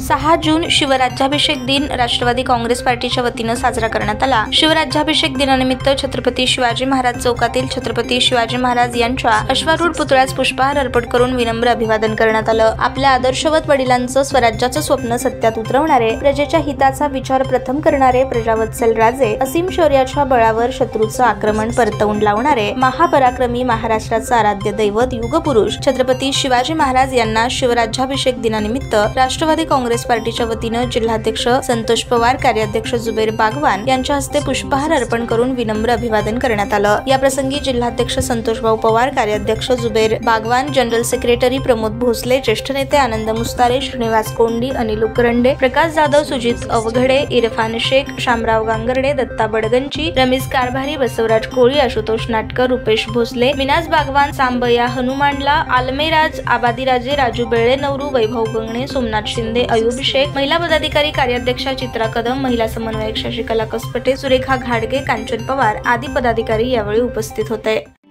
6 जून शिवराज्याभिषेक दिन राष्ट्रवादी काँग्रेस पार्टीच्या वतीने साजरा करण्यात आला। शिवराज्याभिषेक दिनानिमित्त छत्रपती शिवाजी महाराज चौकातील छत्रपती शिवाजी महाराज यांच्या अश्वारूढ पुतळ्यास पुष्पहार अर्पण करून विनम्र अभिवादन करण्यात आलं। आपल्या आदर्शवत वडिलांचं स्वराज्याचं स्वप्न सत्यात उतरवणारे, प्रजेच्या हिताचा विचार प्रथम करणारे प्रजावत्सल राजे, असीम शौर्याच्या बळावर शत्रूचं आक्रमण परतवून लावणारे महापराक्रमी महाराष्ट्राचा आराध्य दैवत युगपुरुष छत्रपती शिवाजी महाराज यांना शिवराज्याभिषेक दिनानिमित्त राष्ट्रवादी काँग्रेस पार्टीच्या वतीने जिल्हाध्यक्ष संतोष पवार, कार्याध्यक्ष जुबेर बागवान यांच्या हस्ते पुष्पहार अर्पण करून विनम्र अभिवादन करण्यात आलं। या प्रसंगी जिल्हाध्यक्ष संतोषभाऊ पवार, कार्याध्यक्ष जुबेर बागवान, जनरल सेक्रेटरी प्रमोद भोसले, ज्येष्ठ नेते आनंद मुस्तारे, श्रीनिवास कोंडी, अनिल उकरंडे, प्रकाश जाधव, सुजित अवघडे, इरफान शेख, शामराव गांगर्डे, दत्ता बडगंची, रमेश कारभारी, बसवराज कोळी, आशुतोष नाटकर, रुपेश भोसले, विनास बागवान, सांबया हनुमानला, आलमेराज, आबादीराजे, राजू बेळे नवरू, वैभव गंगणे, सोमनाथ शिंदे, अयुब शेख, महिला पदाधिकारी कार्याध्यक्षा चित्रा कदम, महिला समन्वयक शशिकला कसपटे, सुरेखा घाडगे, कांचन पवार आदी पदाधिकारी यावेळी उपस्थित होते।